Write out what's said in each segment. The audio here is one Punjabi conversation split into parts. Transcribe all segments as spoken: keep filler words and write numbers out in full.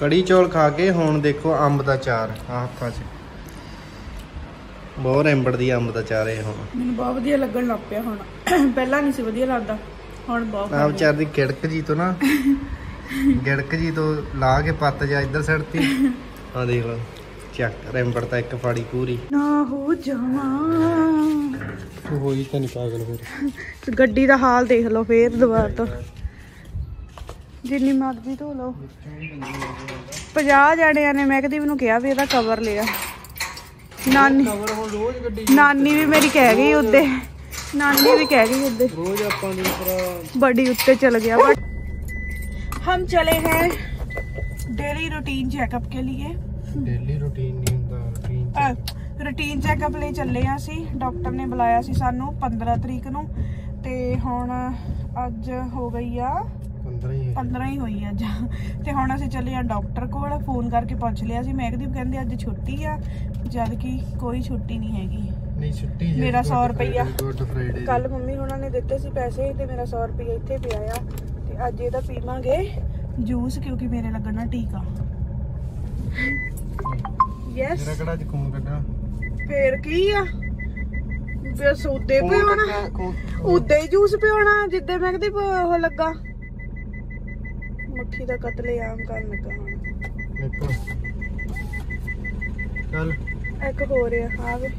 कड़ी चौल खा के हुण देखो अंब दा चार हत्थां च बहुत रैंबड़दी अंब दा चार है हुण मैनूं बहुत वधिया लगण लग पिया हुण पहला नहीं सी वधिया लगदा हुण बहुत आ विचार दी गिड़क जी तो ना गिड़क जी तो ला के पत्त जा इधर सड़ती आ देख लो चक रैंबड़ता एक फाड़ी पूरी ना हो जावां होई तां नहीं पागल फिर गड्डी दा हाल देख लो फिर दोबारा तो जिन्नी मर्जी धो लो पचास जणियां ने महकदीप नूं कहा भी इहदा कवर लिया नानी नानी भी मेरी कह गई उदे नानी भी कह गई उदे रोज आपां दी तरह बड़ी उत्ते चल गया बट हम चले हैं डेली रूटीन चेकअप के लिए डेली रूटीन नहीं हुंदा रूटीन रूटीन चेकअप ਲਈ ਚੱਲੇ ਆ ਅਸੀਂ ਡਾਕਟਰ ਨੇ ਬੁਲਾਇਆ ਸੀ ਸਾਨੂੰ पंद्रह ਤਰੀਕ ਨੂੰ ਤੇ ਹੁਣ ਅੱਜ ਹੋ ਗਈ ਆ पंद्रह ही हुई अज ते हुण असीं चले आ डॉक्टर कोल फोन करके पुछ लिया सी महकदीप कहंदे अज छुट्टी आ जद कि कोई छुट्टी नहीं हैगी नहीं छुट्टी मेरा सौ रुपया कल मम्मी हुणां ने दित्ते सी पैसे ते मेरा सौ रुपया इत्थे पिया आ ते अज इहदा पीवांगे जूस क्योंकि मेरे लगना टीका यस मेरा कड़ा च खून कड्डा फिर की आ बस उदे पियोना उदे जूस पियोना जिद्दे महकदीप ओह लगा मक्खी दा कतलेआम कर लगा देखो चल एक हो रहा आ वे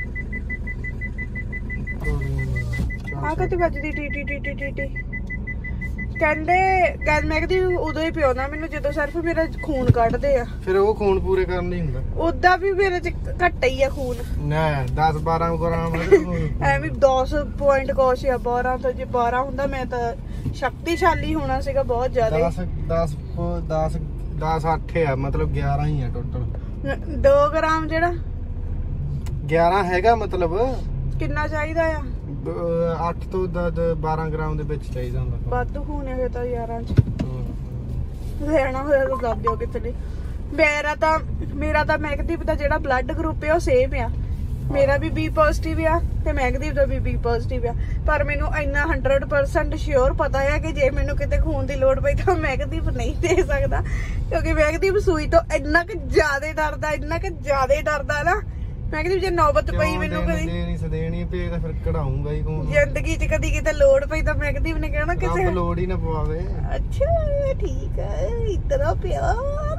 आ कते बजदी टीटी टीटी टीटी कहंदे गल मैं कहदी उदों ही पियोना मैनू जदों सिर्फ मेरा खून कढदे आ फिर वो खून पूरे करन नहीं हुंदा उदा भी मेरे च घट ही आ खून ना दस बारह ग्राम ਐਵੇਂ दस पॉइंट कुछ आ बारह तो जे बारह हुंदा मैं तां शक्तिशाली होना सीगा बहुत ज्यादा दस दस दस दस आठ है मतलब ग्यारह ही है टोटल दो ग्राम जेड़ा ग्यारह हैगा मतलब कितना चाहिदा आ आठ तो बारह ग्राम दे विच चाहिदा हुंदा वाधू खून है तां ग्यारह च लेना होया तां दस दिओ कितने मेरा तां मेरा तां महकदीप दा जेड़ा ब्लड ग्रुप है ओ सेम आ मेरा भी बी पॉजिटिव आ ते महकदीप दा भी बी पॉजिटिव आ पर मैनू इन्ना हंड्रड परसेंट श्योर पता है कि जे मैनू किते खून दी लोड़ पई तां महकदीप नहीं दे सकदा क्योंकि महकदीप सूई तो इन्ना कि ज्यादा डरदा इन्ना कि ज्यादा डरदा ना महकदीप जे नौबत पई मैनू कदी देनी सदेनी पे तां फिर कढाऊंगा ही खून जिंदगी च कदी किते लोड़ पई तां महकदीप ने कहना किसे लोड़ ही ना पवावे अच्छा ठीक है इतना प्यार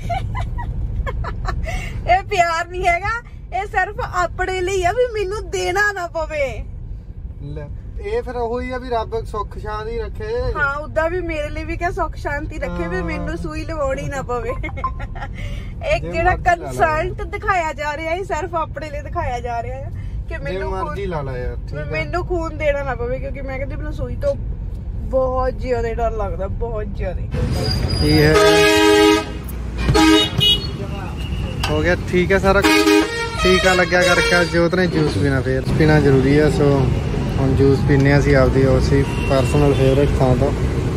ए प्यार नहीं हैगा ਇਹ ਸਿਰਫ ਆਪਣੇ ਲਈ ਆ ਵੀ ਮੈਨੂੰ ਦੇਣਾ ਨਾ ਪਵੇ ਲੈ ਇਹ ਫਿਰ ਉਹੀ ਆ ਵੀ ਰੱਬ ਸੁੱਖ ਸ਼ਾਂਤੀ ਰੱਖੇ ਹਾਂ ਉਦਾਂ ਵੀ ਮੇਰੇ ਲਈ ਵੀ ਕਿ ਸੁੱਖ ਸ਼ਾਂਤੀ ਰੱਖੇ ਵੀ ਮੈਨੂੰ ਸੂਈ ਲਵਾਉਣੀ ਨਾ ਪਵੇ ਇੱਕ ਜਿਹੜਾ ਕੰਸਰਟ ਦਿਖਾਇਆ ਜਾ ਰਿਹਾ ਹੈ ਸਿਰਫ ਆਪਣੇ ਲਈ ਦਿਖਾਇਆ ਜਾ ਰਿਹਾ ਹੈ ਕਿ ਮੈਨੂੰ ਮਰਜ਼ੀ ਲਾ ਲਾ ਯਾਰ ਠੀਕ ਹੈ ਮੈਨੂੰ ਖੂਨ ਦੇਣਾ ਨਾ ਪਵੇ ਕਿਉਂਕਿ ਮੈਂ ਕਹਿੰਦੀ ਮੈਨੂੰ ਸੂਈ ਤੋਂ ਬਹੁਤ ਜ਼ਿਆਦਾ ਡਰ ਲੱਗਦਾ ਬਹੁਤ ਜ਼ਿਆਦਾ ਕੀ ਹੈ ਹੋ ਗਿਆ ਠੀਕ ਹੈ ਸਾਰਾ टीका लग्या करके जोत ने जूस पीना फिर पीना जरूरी है सो हम जूस पीने असी आपदी उसी पर्सनल फेवरेट थां तो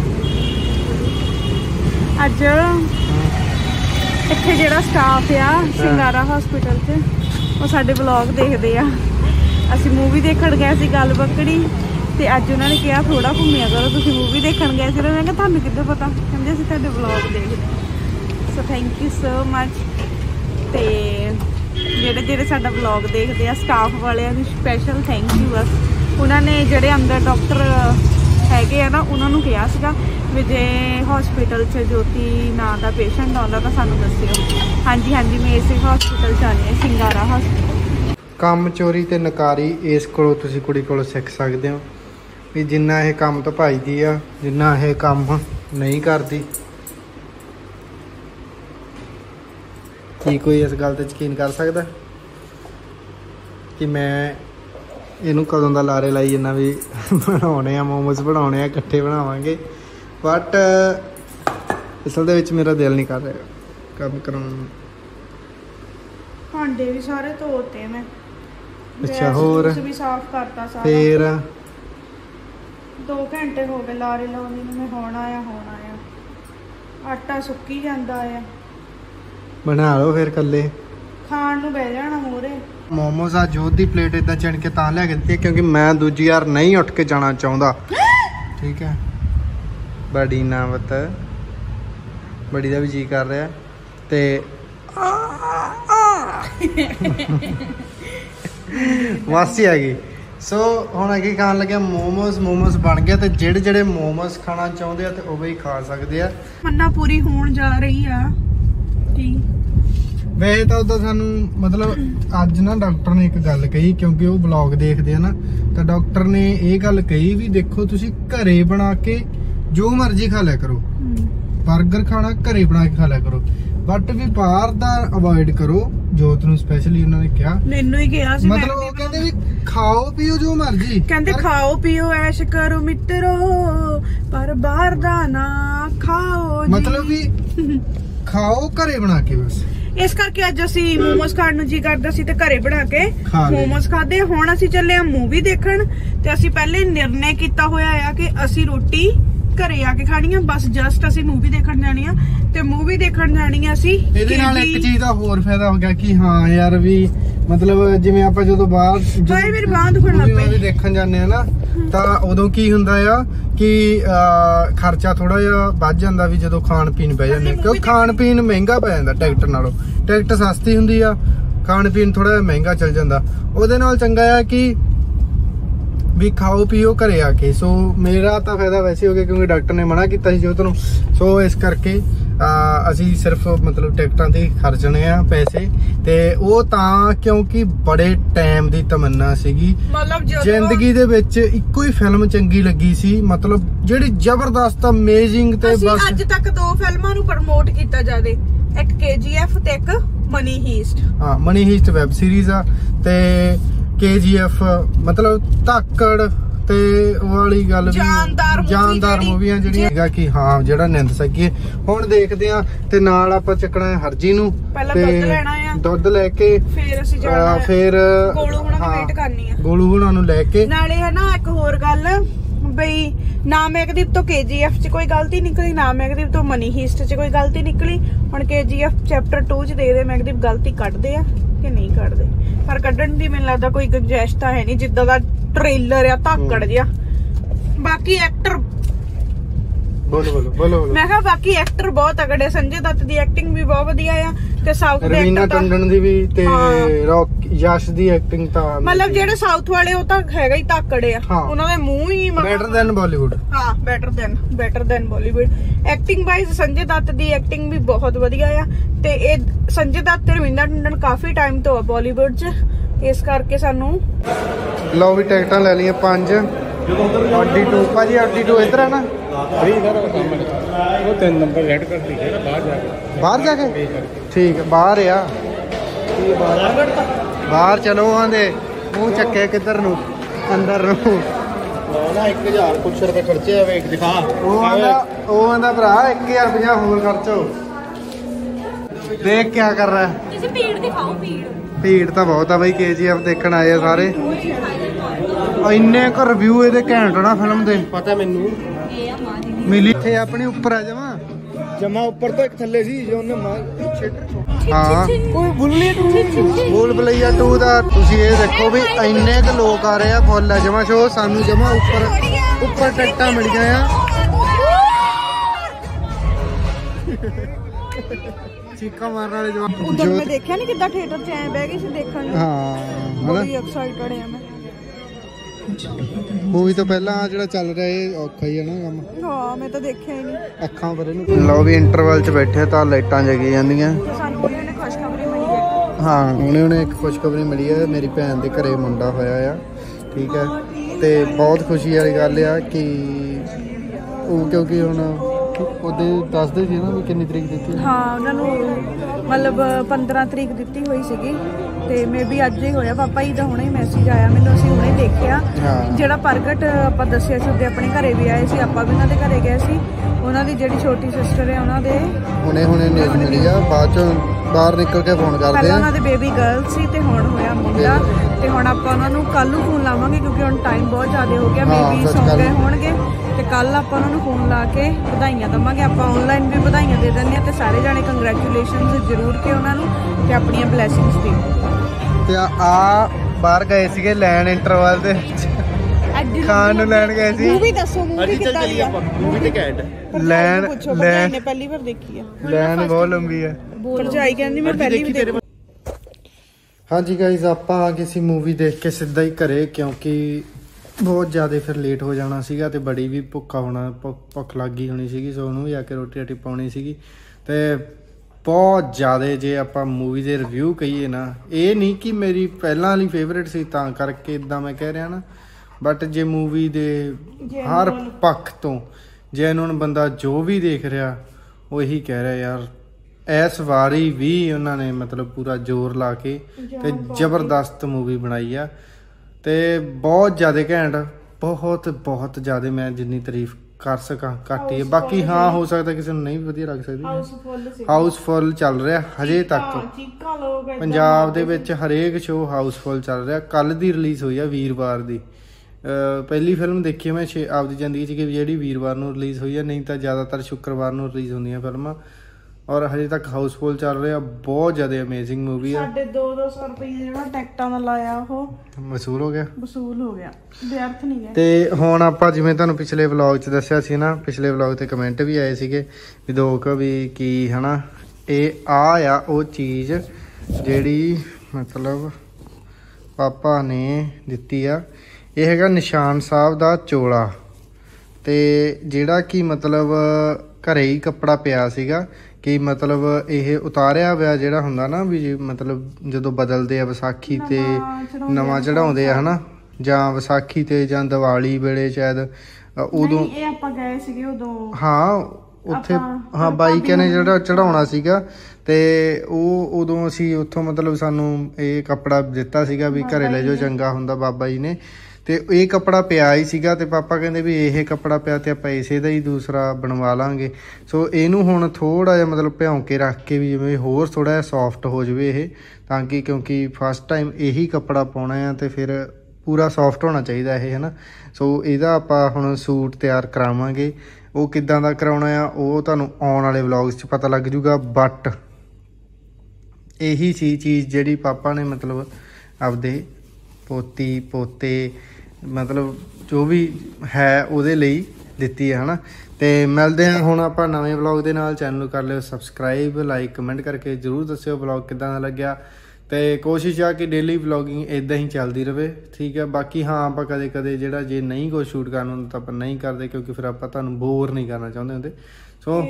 अज इत्थे जेड़ा स्टाफ आ सिंगारा हॉस्पिटल च वो साडे व्लॉग देखदे आ असी मूवी देखण गए सी गल बकड़ी ते अज उन्होंने कहा थोड़ा घूमिया करो तुसीं मूवी देखण गए सी मैं कहा तुहानूं किद्दों पता कहंदे असी तुहाडे व्लॉग देखदे so thank you so much ते ਜਿਹੜੇ ਜਿਹੜੇ ਸਾਡਾ ਵਲੌਗ ਦੇਖਦੇ ਆ ਸਟਾਫ ਵਾਲਿਆਂ ਨੂੰ ਸਪੈਸ਼ਲ ਥੈਂਕ ਯੂ ਬਸ ਉਹਨਾਂ ਨੇ ਜਿਹੜੇ ਅੰਦਰ ਡਾਕਟਰ ਹੈਗੇ ਆ ਨਾ ਉਹਨਾਂ ਨੂੰ ਕਿਹਾ ਸੀਗਾ ਵੀ ਜੇ ਹਸਪੀਟਲ 'ਚ ਜੋਤੀ ਨਾਂ ਦਾ ਪੇਸ਼ੈਂਟ ਆਉਂਦਾ ਤਾਂ ਸਾਨੂੰ ਦੱਸਿਓ ਹਾਂਜੀ ਹਾਂਜੀ ਮੈਂ ਇਸੇ ਹਸਪੀਟਲ 'ਚ ਆਉਂਦੀ ਹਾਂ ਸਿੰਗਾਰਾ ਹਸਪੀਟਲ ਕੰਮ ਚੋਰੀ ਤੇ ਨਕਾਰੀ ਇਸ ਕੋਲੋਂ ਤੁਸੀਂ ਕੁੜੀ ਕੋਲੋਂ ਸਿੱਖ ਸਕਦੇ ਹੋ ਵੀ ਜਿੰਨਾ ਇਹ ਕੰਮ ਤੋਂ ਭੱਜਦੀ ਆ ਜਿੰਨਾ ਇਹ ਕੰਮ ਨਹੀਂ ਕਰਦੀ ਕੀ ਕੋਈ ਇਸ ਗੱਲ ਤੇ ਯਕੀਨ ਕਰ ਸਕਦਾ ਕਿ ਮੈਂ ਇਹਨੂੰ ਕਦੋਂ ਦਾ ਲਾਰੇ ਲਾਈ ਜਾਂਦਾ ਵੀ ਬਣਾਉਣੇ ਆ ਮੋਮੋਸ ਬਣਾਉਣੇ ਆ ਇਕੱਠੇ ਬਣਾਵਾਂਗੇ ਬਟ ਅਸਲ ਦੇ ਵਿੱਚ ਮੇਰਾ ਦਿਲ ਨਹੀਂ ਕਰ ਰਿਹਾ ਕੰਮ ਕਰਾਉਣ ਨੂੰ ਭਾਂਡੇ ਵੀ ਸਾਰੇ ਧੋਤੇ ਮੈਂ ਅੱਛਾ ਹੋਰ ਵੀ ਸਾਫ਼ ਕਰਤਾ ਸਾਰਾ ਫੇਰ दो घंटे हो गए लारे लाने में होण आया होण आया आटा सुक्की जांदा आया बना लो फिर कल्ले खाण नूं बैठ जाना मोरे मोमोस आ जोत दी प्लेट इदां चिण के तां ले के दित्ती क्योंकि मैं दूजी यार नहीं उठ के जाना चाहुंदा ठीक है बड़ी नावत ਬੜੀ ਦਾ ਵੀ ਜੀ ਕਰ ਰਿਹਾ ਤੇ ਵਾਸੀ ਆ ਗਈ। ਸੋ ਹੁਣ ਅੱਗੇ ਖਾਣ ਲੱਗਿਆ ਮੋਮੋਸ। ਮੋਮੋਸ ਬਣ ਗਿਆ ਤੇ ਜਿਹੜੇ ਜਿਹੜੇ ਮੋਮੋਸ ਖਾਣਾ ਚਾਹੁੰਦੇ ਆ ਤੇ ਉਹ ਵੀ ਖਾ ਸਕਦੇ ਆ। ਮੰਨਾ ਪੂਰੀ ਹੋਣ ਜਾ ਰਹੀ ਆ ਕੀ ਵੈਸੇ ਤਾਂ ਉਹਦਾ ਸਾਨੂੰ ਮਤਲਬ ਅੱਜ ਨਾ ਡਾਕਟਰ ਨੇ ਇੱਕ ਗੱਲ ਕਹੀ, ਕਿਉਂਕਿ ਉਹ ਬਲੌਗ ਦੇਖਦੇ ਆ ਨਾ, ਤਾਂ ਡਾਕਟਰ ਨੇ ਇਹ ਗੱਲ ਕਹੀ ਵੀ ਦੇਖੋ ਤੁਸੀਂ ਘਰੇ ਬਣਾ ਕੇ ਜੋ ਮਰਜ਼ੀ ਖਾ ਲਿਆ ਕਰੋ, 버ਗਰ ਖਾਣਾ ਘਰੇ ਬਣਾ ਕੇ ਖਾ ਲਿਆ ਕਰੋ, ਬਟ ਵੀ ਬਾਹਰ ਦਾ ਅਵੋਇਡ ਕਰੋ। ਜੋਤ ਨੂੰ ਸਪੈਸ਼ਲੀ ਉਹਨਾਂ ਨੇ ਕਿਹਾ, ਮੈਨੂੰ ਹੀ ਕਿਹਾ ਸੀ, ਮਤਲਬ ਉਹ ਕਹਿੰਦੇ ਵੀ ਖਾਓ ਪੀਓ ਜੋ ਮਰਜ਼ੀ, ਕਹਿੰਦੇ ਖਾਓ ਪੀਓ ਐਸ਼ ਕਰੋ ਮਿੱਤਰੋ ਪਰ ਬਾਹਰ ਦਾ ਨਾ ਖਾਓ, ਮਤਲਬ ਵੀ ਖਾਓ ਘਰੇ ਬਣਾ ਕੇ ਬਸ। ਇਸ ਕਰਕੇ ਅੱਜ ਅਸੀਂ ਮੋਮੋਸ ਖਾਣ ਨੂੰ ਜੀ ਕਰਦਾ ਸੀ ਤੇ ਘਰੇ ਬਣਾ ਕੇ ਮੋਮੋਸ ਖਾਦੇ। ਹੁਣ ਅਸੀਂ ਚੱਲੇ ਆ ਮੂਵੀ ਦੇਖਣ ਤੇ ਅਸੀਂ ਪਹਿਲੇ ਨਿਰਣੇ ਕੀਤਾ ਹੋਇਆ ਆ ਕਿ ਅਸੀਂ ਰੋਟੀ ਘਰੇ ਆ ਕੇ ਖਾਣੀ ਆ, ਬਸ ਜਸਟ ਅਸੀਂ ਮੂਵੀ ਦੇਖਣ ਜਾਣੀ ਆ ਤੇ ਮੂਵੀ ਦੇਖਣ ਜਾਣੀ ਆ ਅਸੀਂ। ਇਹਦੇ ਨਾਲ ਇੱਕ ਚੀਜ਼ ਦਾ ਹੋਰ ਫਾਇਦਾ ਹੋ ਗਿਆ ਕਿ ਹਾਂ ਯਾਰ ਵੀ ਮਤਲਬ ਜਿਵੇਂ ਆਪਾਂ ਜਦੋਂ ਬਾਹਰ ਹਾਏ ਮੇਰੀ ਬਾਂਹ ਦੁਖਣ ਲੱਗ ਪਈ ਦੇਖਣ ਜਾਂਦੇ ਆ ਨਾ, ਤਾਂ ਉਦੋਂ ਕੀ ਹੁੰਦਾ ਆ ਕਿ ਖਰਚਾ ਥੋੜਾ ਜਿਹਾ ਵੱਧ ਜਾਂਦਾ ਵੀ ਜਦੋਂ ਖਾਣ ਪੀਣ ਬਹਿ ਜਾਂਦੇ, ਕਿਉਂਕਿ ਖਾਣ ਪੀਣ ਮਹਿੰਗਾ ਪੈ ਜਾਂਦਾ ਟਿਕਟ ਨਾਲੋਂ। ਟਿਕਟ ਸਸਤੀ ਹੁੰਦੀ ਆ, ਖਾਣ ਪੀਣ ਥੋੜਾ ਜਿਹਾ ਮਹਿੰਗਾ ਚੱਲ ਜਾਂਦਾ। ਉਹਦੇ ਨਾਲ ਚੰਗਾ ਆ ਕਿ ਵੀ ਖਾਓ ਪੀਓ ਘਰੇ ਆ ਕੇ। ਸੋ ਮੇਰਾ ਤਾਂ ਫਾਇਦਾ ਵੈਸੇ ਹੋ ਗਿਆ ਕਿਉਂਕਿ ਡਾਕਟਰ ਨੇ ਮਨਾ ਕੀਤਾ ਸੀ ਜੋਤ ਨੂੰ, ਸੋ ਇਸ ਕਰਕੇ ਆ ਅਸੀਂ ਸਿਰਫ ਮਤਲਬ ਟਿਕਟਾਂ ਤੇ ਖਰਚਣੇ ਆ ਪੈਸੇ, ਤੇ ਉਹ ਤਾਂ ਕਿਉਂਕਿ ਬੜੇ ਟਾਈਮ ਦੀ ਤਮੰਨਾ ਸੀਗੀ, ਮਤਲਬ ਜ਼ਿੰਦਗੀ ਦੇ ਵਿੱਚ ਇੱਕੋ ਹੀ ਫਿਲਮ ਚੰਗੀ ਲੱਗੀ ਸੀ, ਮਤਲਬ ਜਿਹੜੀ ਜ਼ਬਰਦਸਤ ਅਮੇਜ਼ਿੰਗ। ਤੇ ਬਸ ਅੱਜ ਤੱਕ ਦੋ ਫਿਲਮਾਂ ਨੂੰ ਪ੍ਰਮੋਟ ਕੀਤਾ ਜਾਵੇ, ਇੱਕ ਕੇ ਜੀ ਐਫ ਤੇ ਇੱਕ ਮਨੀ ਹੀਸਟ। ਹਾਂ, ਮਨੀ ਹੀਸਟ ਵੈਬ ਸੀਰੀਜ਼ ਆ ਤੇ ਕੇ ਜੀ ਐਫ ਮਤਲਬ ਧਾਕੜ ਤੇ ਉਹ ਵਾਲੀ ਗੱਲ ਵੀ ਜਾਨਦਾਰ ਮੂਵੀਆਂ ਜਿਹੜੀਆਂ ਹੈਗਾ ਕਿ ਹਾਂ ਜਿਹੜਾ ਨਿੰਦ ਸਕੀਏ। ਹੁਣ ਦੇਖਦੇ ਆ ਤੇ ਨਾਲ ਆਪਾਂ ਚੱਕਣਾ ਹੈ ਹਰਜੀ ਨੂੰ, ਪਹਿਲਾਂ ਦੁੱਧ ਲੈਣਾ ਆ, ਦੁੱਧ ਲੈ ਕੇ ਫਿਰ ਅਸੀਂ ਜਾਣਾ ਫਿਰ ਗੋਲੂ ਹੁਣਾਂ ਨੂੰ ਵੇਟ ਕਰਨੀ ਆ, ਗੋਲੂ ਹੁਣਾਂ ਨੂੰ ਲੈ ਕੇ। ਨਾਲੇ ਹੈ ਨਾ ਇੱਕ ਹੋਰ ਗੱਲ ਬਈ, ਨਾ ਮੈਗਦੀਪ ਤੋਂ ਕੇ ਜੀ ਐਫ ਚ ਕੋਈ ਗਲਤੀ ਨਿਕਲੀ, ਨਾ ਮੈਗਦੀਪ ਤੋਂ ਮਨੀ ਹੀਸਟ ਚ ਕੋਈ ਗਲਤੀ ਨਿਕਲੀ। ਹੁਣ ਕੇ ਜੀ ਐਫ ਚੈਪਟਰ ਟੂ ਚ ਦੇਖਦੇ ਮੈਗਦੀਪ ਗਲਤੀ ਕੱਢਦੇ ਆ ਕਿ ਨਹੀਂ ਕੱਢਦੇ, ਪਰ ਕੱਢਣ ਦੀ ਮੈਨੂੰ ਲੱਗਦਾ ਕੋਈ ਗੁੰਜਾਇਸ਼ ਤਾਂ ਹੈ ਨਹੀਂ, ਜਿੱਦਾਂ ਦਾ ਟ੍ਰੇਲਰ ਆ ਧਾਕੜ ਜਿਹਾ। ਬਾਕੀ ਐਕਟਰ ਬੋਲੋ ਬੋਲੋ ਬੋਲੋ ਮੈਂ ਕਿਹਾ ਬਾਕੀ ਐਕਟਰ ਬਹੁਤ ਤਗੜੇ, ਸੰਜੇ ਦੱਤ ਦੀ ਐਕਟਿੰਗ ਵੀ ਬਹੁਤ ਵਧੀਆ ਆ ਤੇ ਸਾਊਥ ਦੇ ਰਵੀਨਾ ਟੰਡਨ ਦੀ ਵੀ ਤੇ ਰੌਕ ਯਸ਼ ਦੀ ਐਕਟਿੰਗ ਤਾਂ ਮਤਲਬ ਜਿਹੜੇ ਸਾਊਥ ਵਾਲੇ ਉਹ ਤਾਂ ਹੈਗਾ ਹੀ ਧਾਕੜੇ ਆ, ਉਹਨਾਂ ਦੇ ਮੂੰਹ ਹੀ ਬੈਟਰ ਦੈਨ ਬਾਲੀਵੁੱਡ। ਹਾਂ better than better than Bollywood. Acting wise Sanjay Dutt ਦੀ ਐਕਟਿੰਗ ਵੀ ਬਹੁਤ ਵਧੀਆ ਆ ਤੇ ਇਹ ਸੰਜੇ ਦੱਤ ਤੇ ਰਵੀਨਾ ਟੰਡਨ ਕਾਫੀ ਟਾਈਮ ਤੋਂ ਆ ਬਾਲੀਵੁੱਡ 'ਚ, ਇਸ ਕਰਕੇ ਸਾਨੂੰ ਲਓ ਵੀ ਟਿਕਟਾਂ ਲੈ ਲਈਆਂ ਪੰਜ। ਆਡੀ ਟੂ ਭਾਜੀ, ਆਡੀ ਟੂ ਇੱਧਰ ਆ ਨਾ, ਉਹ ਤਿੰਨ ਨੰਬਰ ਰੈਡ ਕਰ ਦਿਖੇ ਨਾ ਬਾਹਰ ਜਾ ਕੇ, ਬਾਹਰ ਜਾ ਕੇ ਠੀਕ ਹੈ, ਬਾਹਰ ਆ ਬਾਹਰ ਚਲੋ। ਆਂਦੇ ਮੂੰਹ ਚੱਕੇ ਕਿੱਧਰ ਨੂੰ, ਅੰਦਰ ਨੂੰ ਨਾ ਇੱਕ ਹਜ਼ਾਰ ਕੁਛ ਰੁਪਏ ਖਰਚੇ ਆ, ਵੇਖ ਦਿਖਾ। ਉਹ ਆਂਦਾ ਉਹ ਆਂਦਾ ਭਰਾ ਇੱਕ ਹਜ਼ਾਰ ਪੰਜਾਹ ਹੋਰ ਖਰਚੋ। ਦੇਖ ਕਿਆ ਕਰ ਰਹਾ, ਤੁਸੀਂ ਭੀੜ ਦਿਖਾਓ। ਭੀੜ ਭੀੜ ਤਾਂ ਬਹੁਤ ਆ ਬਾਈ, ਕੇ ਜੀ ਐਫ ਦੇਖਣ ਆਏ ਆ ਸਾਰੇ। ਇੰਨੇ ਕੁ ਰਿਵਿਊ ਇਹਦੇ ਘੈਂਟ ਨਾ ਫਿਲਮ ਦੇ, ਪਤਾ ਮੈਨੂੰ ਮਿਲੀ ਇੱਥੇ ਆਪਣੇ ਉੱਪਰ ਆ ਜਾਵਾਂ ਜਮਾ ਉੱਪਰ ਤੋਂ ਇੱਕ ਥੱਲੇ ਸੀ ਜੋ ਉਹਨੇ ਹਾਂ ਕੋਈ ਬੁੱਲੇ ਬੋਲ ਬਲਈਆ ਟੂ ਦਾ। ਤੁਸੀਂ ਇਹ ਦੇਖੋ ਵੀ ਇੰਨੇ ਕੁ ਲੋਕ ਆ ਰਹੇ ਆ, ਫੁੱਲ ਆ ਜਮਾ ਸ਼ੋ। ਸਾਨੂੰ ਜਮਾ ਉੱਪਰ ਉੱਪਰ ਟਿਕਟਾਂ ਮਿਲੀਆਂ ਆ, ਚੀਕਾਂ ਮਾਰਨ ਵਾਲੇ ਜਵਾਬ। ਉਧਰ ਮੈਂ ਦੇਖਿਆ ਨਹੀਂ ਕਿੱਦਾਂ ਥੀਏਟਰ 'ਚ ਐ ਬਹਿ ਗਈ ਸੀ ਦੇਖਣ ਨੂੰ। ਹਾਂ ਬੜੀ ਐਕਸਾਈਟਡ ਆ ਮੈਂ। ਮੂਵੀ ਤੋਂ ਪਹਿਲਾਂ ਜਿਹੜਾ ਚੱਲ ਰਿਹਾ ਇਹ ਔਖਾ ਹੀ ਹੈ ਨਾ ਕੰਮ। ਹਾਂ ਮੈਂ ਤਾਂ ਦੇਖਿਆ ਹੀ ਨਹੀਂ। ਅੱਖਾਂ ਪਰੇ ਨੂੰ ਲਓ ਵੀ ਇੰਟਰਵਲ 'ਚ ਬੈਠੇ ਤਾਂ ਲਾਈਟਾਂ ਜਗੀ ਜਾਂਦੀਆਂ। ਸਾਨੂੰ ਉਹਨੇ ਖੁਸ਼ਖਬਰੀ ਮਿਲੀ ਹੈ। ਹਾਂ ਉਹਨੇ ਉਹਨੇ ਇੱਕ ਖੁਸ਼ਖਬਰੀ ਮਿਲੀ ਹੈ, ਮੇਰੀ ਭੈਣ ਦੇ ਘਰੇ ਮੁੰਡਾ ਹੋਇਆ ਆ, ਠੀਕ ਹੈ। ਤੇ ਬਹੁਤ ਖੁਸ਼ੀ ਵਾਲੀ ਗੱਲ ਆ ਕਿ ਉਹ ਕਿਉਂਕਿ ਹੁਣ ਉਹਦੇ ਦੱਸਦੇ ਸੀ ਨਾ ਵੀ ਕਿੰਨੀ ਤਰੀਕ ਦਿੱਤੀ। ਹਾਂ ਉਹਨਾਂ ਨੂੰ ਮਤਲਬ ਪੰਦਰਾਂ ਤਰੀਕ ਦਿੱਤੀ ਹੋਈ ਸੀਗੀ ਤੇ ਮੇ ਵੀ ਅੱਜ ਹੀ ਹੋਇਆ। ਪਾਪਾ ਜੀ ਦਾ ਹੁਣੇ ਹੀ ਮੈਸੇਜ ਆਇਆ ਮੈਨੂੰ, ਅਸੀਂ ਹੁਣੇ ਦੇਖਿਆ। ਜਿਹੜਾ ਪ੍ਰਗਟ ਆਪਾਂ ਦੱਸਿਆ ਸੀ ਉਹਦੇ ਆਪਣੇ ਘਰੇ ਵੀ ਆਏ ਸੀ, ਆਪਾਂ ਵੀ ਉਹਨਾਂ ਦੇ ਘਰੇ ਗਏ ਸੀ। ਉਹਨਾਂ ਦੀ ਜਿਹੜੀ ਛੋਟੀ ਸਿਸਟਰ ਹੈ ਉਹਨਾਂ ਦੇ ਹੁਣੇ ਹੁਣੇ ਨਿਊਜ਼ ਮਿਲੀ ਆ, ਬਾਅਦ ਚੋਂ ਬਾਹਰ ਨਿਕਲ ਕੇ ਫੋਨ ਕਰਦੇ ਆ। ਪਹਿਲਾਂ ਉਹਨਾਂ ਦੇ ਬੇਬੀ ਗਰਲ ਸੀ ਤੇ ਹੁਣ ਹੋਇਆ ਮੁੰਡਾ, ਤੇ ਹੁਣ ਆਪਾਂ ਉਹਨਾਂ ਨੂੰ ਕੱਲ ਨੂੰ ਫੋਨ ਲਾਵਾਂਗੇ ਕਿਉਂਕਿ ਹੁਣ ਟਾਈਮ ਬਹੁਤ ਜ਼ਿਆਦਾ ਹੋ ਗਿਆ। ਬੇਬੀ ਸੌਂ ਗਏ ਹੋਣਗੇ ਤੇ ਕੱਲ ਆਪਾਂ ਉਹਨਾਂ ਨੂੰ ਫੋਨ ਲਾ ਕੇ ਵਧਾਈਆਂ ਦੇਵਾਂਗੇ। ਆਪਾਂ ਆਨਲਾਈਨ ਵੀ ਵਧਾਈਆਂ ਦੇ ਦਿੰਦੇ ਆ ਤੇ ਸਾਰੇ ਜਾਣੇ ਕੰਗ੍ਰੈਚੁਲੇਸ਼ਨਸ ਜ਼ਰੂਰ ਕਿ ਉਹਨਾਂ ਨੂੰ ਤੇ ਆਪਣੀਆਂ ਬਲੇਸਿੰਗਸ ਦਿਓ। ਤੇ ਆ ਬਾਹਰ ਗਏ ਸੀਗੇ ਲੈਣ ਇੰਟਰਵਲ ਦੇ ਵਿੱਚ। ਅੱਜ ਖਾਣ ਨੂੰ ਲੈਣ ਗਏ ਸੀ ਮੂਵੀ ਦੱਸੋ ਮੂਵੀ ਅੱਜ ਚੱਲ ਕਿੱਦਾਂ ਦੀ ਚੱਲੀਏ ਆ ਆਪਾਂ ਮੂਵੀ ਤੇ ਘੈਂਟ ਲੈਣ ਪੁੱਛੋ ਲੈ ਭਰਜਾਈ ਨੇ ਪਹਿਲੀ ਵਾਰ ਦੇਖੀ ਆ ਲੈਣ ਬਹੁਤ ਲੰਬੀ ਆ ਭਰਜਾਈ ਕਹਿੰਦੀ ਮੈਂ ਪਹਿਲੀ ਵੀ ਦੇਖੀ ਹਾਂਜੀ ਗਾਇਜ਼ ਆਪਾਂ ਆ ਗਏ ਸੀ ਮੂਵੀ ਦੇਖ ਕੇ ਸਿੱਧਾ ਹੀ ਘਰੇ ਕਿਉਂਕਿ ਬਹੁਤ ਜ਼ਿਆਦਾ ਫਿਰ ਲੇਟ ਹੋ ਜਾਣਾ ਸੀਗਾ ਤੇ ਬੜੀ ਵੀ ਭੁੱਖਾ ਹੋਣਾ ਭੁੱਖ ਭੁੱਖ ਲੱਗ ਗਈ ਹੋਣੀ ਸੀਗੀ ਸੋ ਉਹਨੂੰ ਵੀ ਆ ਕੇ ਰੋਟੀ ਰਾਟੀ ਪਾਉਣੀ ਸੀਗੀ ਤੇ ਬਹੁਤ ਜ਼ਿਆਦਾ ਜੇ ਆਪਾਂ ਮੂਵੀ ਦੇ ਰਿਵਿਊ ਕਹੀਏ ਨਾ ਇਹ ਨਹੀਂ ਕਿ ਮੇਰੀ ਪਹਿਲਾਂ ਵਾਲੀ ਫੇਵਰੇਟ ਸੀ ਤਾਂ ਕਰਕੇ ਇਦਾਂ ਮੈਂ ਕਹਿ ਰਿਹਾ ਨਾ ਬਟ ਜੇ ਮੂਵੀ ਦੇ ਹਰ ਪੱਖ ਤੋਂ ਜੈਨੂਨ ਬੰਦਾ ਜੋ ਵੀ ਦੇਖ ਰਿਹਾ ਉਹ ਇਹੀ ਕਹਿ ਰਿਹਾ ਯਾਰ ਇਸ ਵਾਰੀ ਵੀ ਉਹਨਾਂ ਨੇ ਮਤਲਬ ਪੂਰਾ ਜ਼ੋਰ ਲਾ ਕੇ ਤੇ ਜ਼ਬਰਦਸਤ ਮੂਵੀ ਬਣਾਈ ਆ ਤੇ ਬਹੁਤ ਜ਼ਿਆਦਾ ਘੈਂਟ ਬਹੁਤ ਬਹੁਤ ਜ਼ਿਆਦਾ ਮੈਂ ਜਿੰਨੀ ਤਾਰੀਫ ਕਰ ਸਕਾਂ ਘੱਟ ਹੀ ਹੈ ਬਾਕੀ ਹਾਂ ਹੋ ਸਕਦਾ ਕਿਸੇ ਨੂੰ ਨਹੀਂ ਵਧੀਆ ਲੱਗ ਸਕਦੀ ਹਾਊਸਫੁੱਲ ਚੱਲ ਰਿਹਾ ਹਜੇ ਤੱਕ ਪੰਜਾਬ ਦੇ ਵਿੱਚ ਹਰੇਕ ਸ਼ੋਅ ਹਾਊਸਫੁੱਲ ਚੱਲ ਰਿਹਾ ਕੱਲ ਦੀ ਰਿਲੀਜ਼ ਹੋਈ ਆ ਵੀਰਵਾਰ ਦੀ ਪਹਿਲੀ ਫਿਲਮ ਦੇਖੀ ਮੈਂ ਆਪਦੀ ਜ਼ਿੰਦਗੀ 'ਚ ਕਿ ਜਿਹੜੀ ਵੀਰਵਾਰ ਨੂੰ ਰਿਲੀਜ਼ ਹੋਈ ਆ ਨਹੀਂ ਤਾਂ ਜ਼ਿਆਦਾਤਰ ਸ਼ੁੱਕਰਵਾਰ ਨੂੰ ਰਿਲੀਜ਼ ਹੁੰਦੀਆਂ ਫਿਲਮਾਂ ਔਰ ਹਜੇ ਤੱਕ ਹਾਊਸਫੁੱਲ ਚੱਲ ਰਿਹਾ ਬਹੁਤ ਜ਼ਿਆਦਾ ਅਮੇਜ਼ਿੰਗ ਮੂਵੀ ਆ ਸਾਡੇ ਦੋ ਦੋ ਸੌ ਰੁਪਏ ਜਿਹੜਾ ਟਿਕਟਾਂ ਦਾ ਲਾਇਆ ਉਹ ਵਸੂਲ ਹੋ ਗਿਆ ਵਸੂਲ ਹੋ ਗਿਆ ਵਿਅਰਥ ਨਹੀਂ ਗਿਆ ਤੇ ਹੁਣ ਆਪਾਂ ਜਿਵੇਂ ਤੁਹਾਨੂੰ ਪਿਛਲੇ ਵਲੌਗ 'ਚ ਦੱਸਿਆ ਸੀ ਨਾ ਪਿਛਲੇ ਵਲੌਗ ਤੇ ਕਮੈਂਟ ਵੀ ਆਏ ਸੀਗੇ ਵੀ ਦੋ ਕੁ ਵੀ ਕੀ ਹਨਾ ਇਹ ਆ ਆ ਉਹ ਚੀਜ਼ ਜਿਹੜੀ ਮਤਲਬ ਪਾਪਾ ਨੇ ਦਿੱਤੀ ਆ ਇਹ ਹੈਗਾ ਨਿਸ਼ਾਨ ਸਾਹਿਬ ਦਾ ਚੋਲਾ ਤੇ ਜਿਹੜਾ ਕਿ ਮਤਲਬ ਘਰੇ ਹੀ ਕੱਪੜਾ ਪਿਆ ਸੀਗਾ ਕਿ ਮਤਲਬ ਇਹ ਉਤਾਰਿਆ ਹੋਇਆ ਜਿਹੜਾ ਹੁੰਦਾ ਨਾ ਵੀ ਮਤਲਬ ਜਦੋਂ ਬਦਲਦੇ ਆ ਵਿਸਾਖੀ ਤੇ ਨਵਾਂ ਚੜਾਉਂਦੇ ਆ ਹਨਾ ਜਾਂ ਵਿਸਾਖੀ ਤੇ ਜਾਂ ਦੀਵਾਲੀ ਵੇਲੇ ਸ਼ਾਇਦ ਉਦੋਂ ਇਹ ਆਪਾਂ ਗਏ ਸੀਗੇ ਉਦੋਂ ਹਾਂ ਉੱਥੇ ਹਾਂ ਬਾਈਕ ਨੇ ਜਿਹੜਾ ਚੜਾਉਣਾ ਸੀਗਾ ਤੇ ਉਹ ਉਦੋਂ ਅਸੀਂ ਉੱਥੋਂ ਮਤਲਬ ਸਾਨੂੰ ਇਹ ਕੱਪੜਾ ਦਿੱਤਾ ਸੀਗਾ ਵੀ ਘਰੇ ਲੈ ਜਾਓ ਚੰਗਾ ਹੁੰਦਾ ਬਾਬਾ ਜੀ ਨੇ ਤੇ ਇਹ ਕੱਪੜਾ ਪਿਆ ਹੀ ਸੀਗਾ ਤੇ ਪਾਪਾ ਕਹਿੰਦੇ ਵੀ ਇਹ ਕੱਪੜਾ ਪਿਆ ਤੇ ਆਪਾਂ ਇਸੇ ਦਾ ਹੀ ਦੂਸਰਾ ਬਣਵਾ ਲਾਂਗੇ ਸੋ ਇਹਨੂੰ ਹੁਣ ਥੋੜਾ ਜਿਹਾ ਮਤਲਬ ਭਿਉਂ ਕੇ ਰੱਖ ਕੇ ਵੀ ਜਿਵੇਂ ਹੋਰ ਥੋੜਾ ਜਿਹਾ ਸੌਫਟ ਹੋ ਜਾਵੇ ਇਹ ਤਾਂ ਕਿ ਕਿਉਂਕਿ ਫਸਟ ਟਾਈਮ ਇਹੀ ਕੱਪੜਾ ਪਾਉਣਾ ਆ ਤੇ ਫਿਰ ਪੂਰਾ ਸੌਫਟ ਹੋਣਾ ਚਾਹੀਦਾ ਇਹ ਹੈ ਨਾ ਸੋ ਇਹਦਾ ਆਪਾਂ ਹੁਣ ਸੂਟ ਤਿਆਰ ਕਰਾਵਾਂਗੇ ਉਹ ਕਿੱਦਾਂ ਦਾ ਕਰਾਉਣਾ ਆ ਉਹ ਤੁਹਾਨੂੰ ਆਉਣ ਵਾਲੇ ਵਲੌਗਸ 'ਚ ਪਤਾ ਲੱਗ ਜੂਗਾ ਬਟ ਇਹੀ ਸੀ ਚੀਜ਼ ਜਿਹੜੀ ਪਾਪਾ ਨੇ ਮਤਲਬ ਆਪਦੇ ਪੋਤੀ ਪੋਤੇ ਮਤਲਬ ਜੋ ਵੀ ਹੈ ਉਹਦੇ ਲਈ ਦਿੱਤੀ ਹੈ ਹਨਾ ਤੇ ਮਿਲਦੇ ਹਾਂ ਹੁਣ ਆਪਾਂ ਨਵੇਂ ਵਲੌਗ ਦੇ ਨਾਲ ਚੈਨਲ ਨੂੰ ਕਰ ਲਿਓ ਸਬਸਕ੍ਰਾਈਬ ਲਾਈਕ ਕਮੈਂਟ ਕਰਕੇ ਜਰੂਰ ਦੱਸਿਓ ਵਲੌਗ ਕਿੱਦਾਂ ਦਾ ਲੱਗਿਆ ਤੇ ਕੋਸ਼ਿਸ਼ ਆ ਕਿ ਡੇਲੀ ਵਲੌਗਿੰਗ ਇਦਾਂ ਹੀ ਚੱਲਦੀ ਰਹੇ ਠੀਕ ਹੈ ਬਾਕੀ ਹਾਂ ਆਪਾਂ ਕਦੇ ਕਦੇ ਜਿਹੜਾ ਜੇ ਨਹੀਂ ਕੋਈ ਸ਼ੂਟ ਕਰਨਾ ਹੁੰਦਾ ਤਾਂ ਆਪਾਂ ਨਹੀਂ ਕਰਦੇ ਕਿਉਂਕਿ ਫਿਰ ਆਪਾਂ ਤੁਹਾਨੂੰ ਬੋਰ ਨਹੀਂ ਕਰਨਾ ਚਾਹੁੰਦੇ ਹੁੰਦੇ ਸੋ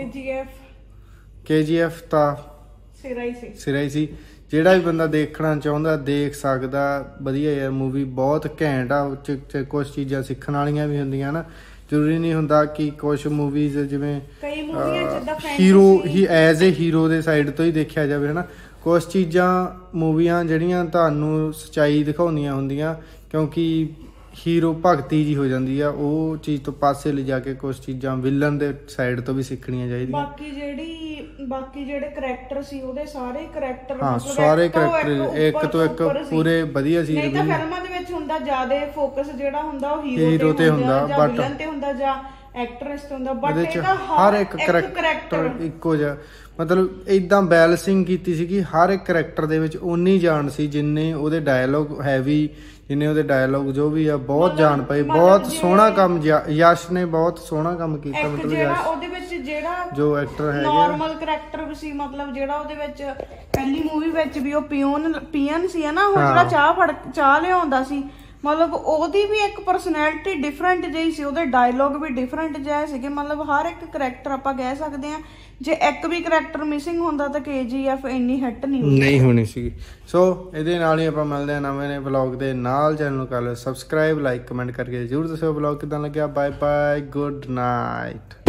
ਕੇ ਜੀ ਐਫ ਤਾਂ ਸਿਰਾ ਹੀ ਸੀ ਸਿਰਾ ਹੀ ਸੀ ਜਿਹੜਾ ਵੀ ਬੰਦਾ ਦੇਖਣਾ ਚਾਹੁੰਦਾ ਦੇਖ ਸਕਦਾ ਵਧੀਆ ਯਾਰ ਮੂਵੀ ਬਹੁਤ ਘੈਂਟ ਆ ਉਹ 'ਚ ਕੁਝ ਚੀਜ਼ਾਂ ਸਿੱਖਣ ਵਾਲੀਆਂ ਵੀ ਹੁੰਦੀਆਂ ਨਾ ਜ਼ਰੂਰੀ ਨਹੀਂ ਹੁੰਦਾ ਕਿ ਕੁਝ ਮੂਵੀਜ਼ ਜਿਵੇਂ ਕਈ ਮੂਵੀਆਂ ਜਿੱਦਾਂ ਹੀਰੋ ਹੀ ਐਜ਼ ਏ ਹੀਰੋ ਦੇ ਸਾਈਡ ਤੋਂ ਹੀ ਦੇਖਿਆ ਜਾਵੇ ਹਨਾ ਕੁਝ ਚੀਜ਼ਾਂ ਮੂਵੀਆਂ ਜਿਹੜੀਆਂ ਤੁਹਾਨੂੰ ਸੱਚਾਈ ਦਿਖਾਉਂਦੀਆਂ ਹੁੰਦੀਆਂ ਕਿਉਂਕਿ ਹੀਰੋ ਭਗਤੀ ਜੀ ਹੋ ਜਾਂਦੀ ਆ ਉਹ ਚੀਜ਼ ਤੋਂ ਪਾਸੇ ਲਿਜਾ ਕੇ ਕੁਝ ਚੀਜ਼ਾਂ ਵਿਲਨ ਦੇ ਸਾਈਡ ਤੋਂ ਵੀ ਸਿੱਖਣੀਆਂ ਚਾਹੀਦੀਆਂ ਬਾਕੀ ਜਿਹੜੀ ਬਾਕੀ ਜਿਹੜੇ ਕਰੈਕਟਰ ਸੀ ਉਹਦੇ ਸਾਰੇ ਕਰੈਕਟਰ ਹਾਂ ਸਾਰੇ ਕਰੈਕਟਰ ਇੱਕ ਤੋਂ ਇੱਕ ਪੂਰੇ ਵਧੀਆ ਸੀ ਨਹੀਂ ਤਾਂ ਫਿਲਮਾਂ ਦੇ ਵਿੱਚ ਹੁੰਦਾ ਜ਼ਿਆਦਾ ਫੋਕਸ ਜਿਹੜਾ ਹੁੰਦਾ ਉਹ ਹੀਰੋ ਤੇ ਹੁੰਦਾ ਜਾਂ ਵਿਲਨ ਤੇ ਹੁੰਦਾ ਜਾਂ ਐਕਟਰੈਸ ਤੇ ਹੁੰਦਾ ਬਟ ਇਹਦਾ ਹਰ ਇੱਕ ਕਰੈਕਟਰ ਇੱਕੋ ਜਿਹਾ ਮਤਲਬ ਇਦਾਂ ਬੈਲੈਂਸਿੰਗ ਕੀਤੀ ਸੀਗੀ ਹਰ ਇੱਕ ਕਰੈਕਟਰ ਦੇ ਵਿੱਚ ਉਨੀ ਜਾਣ ਸੀ ਜਿੰਨੇ ਉਹਦੇ ਡਾਇਲੋਗ ਹੈਵੀ ਜਿੰਨੇ ਉਹਦੇ ਡਾਇਲੋਗ ਜੋ ਵੀ ਆ ਬਹੁਤ ਜਾਣ ਪਈ ਬਹੁਤ ਸੋਹਣਾ ਕੰਮ ਯਸ਼ ਨੇ ਬਹੁਤ ਸੋਹਣਾ ਕੰਮ ਕੀਤਾ ਮਤਲਬ ਯਸ਼ ਉਹਦੇ ਵਿੱਚ ਜਿਹੜਾ ਜੋ ਐਕਟਰ ਹੈਗੇ ਨਾਰਮਲ ਕਰੈਕਟਰ ਵੀ ਸੀ ਮਤਲਬ ਜਿਹੜਾ ਉਹਦੇ ਵਿੱਚ ਪਹਿਲੀ ਮੂਵੀ ਵਿੱਚ ਵੀ ਉਹ ਪੀਓਨ ਪੀਐਨ ਸੀ ਨਾ ਉਹ ਜਿਹੜਾ ਚਾਹ ਫੜ ਚਾਹ ਲਿਆਉਂਦਾ ਸੀ ਮਤਲਬ ਉਹਦੀ ਵੀ ਇੱਕ ਪਰਸਨੈਲਿਟੀ ਡਿਫਰੈਂਟ ਜਿਹੀ ਸੀ ਉਹਦੇ ਡਾਇਲੋਗ ਵੀ ਡਿਫਰੈਂਟ ਜਿਹੇ ਸੀਗੇ ਮਤਲਬ ਹਰ ਇੱਕ ਕਰੈਕਟਰ ਆਪਾਂ ਕਹਿ ਸਕਦੇ ਹਾਂ ਜੇ ਇੱਕ ਵੀ ਕਰੈਕਟਰ ਮਿਸਿੰਗ ਹੁੰਦਾ ਤਾਂ ਕੇਜੀਐਫ ਇੰਨੀ ਹਿੱਟ ਨਹੀਂ ਹੋਣੀ ਨਹੀਂ ਹੋਣੀ ਸੀ ਸੋ ਇਹਦੇ ਨਾਲ ਹੀ ਆਪਾਂ ਮਿਲਦੇ ਹਾਂ ਨਵੇਂ ਨੇ ਵਲੌਗ ਦੇ ਨਾਲ ਚੈਨਲ ਨੂੰ ਕਰ ਲਓ ਸਬਸਕ੍ਰਾਈਬ ਲਾਈਕ ਕਮੈਂਟ ਕਰਕੇ ਜ਼ਰੂਰ ਦੱਸਿਓ ਵਲੌਗ ਕਿੱਦਾਂ ਲੱਗਿਆ ਬਾਏ ਬਾਏ ਗੁੱਡ ਨਾਈਟ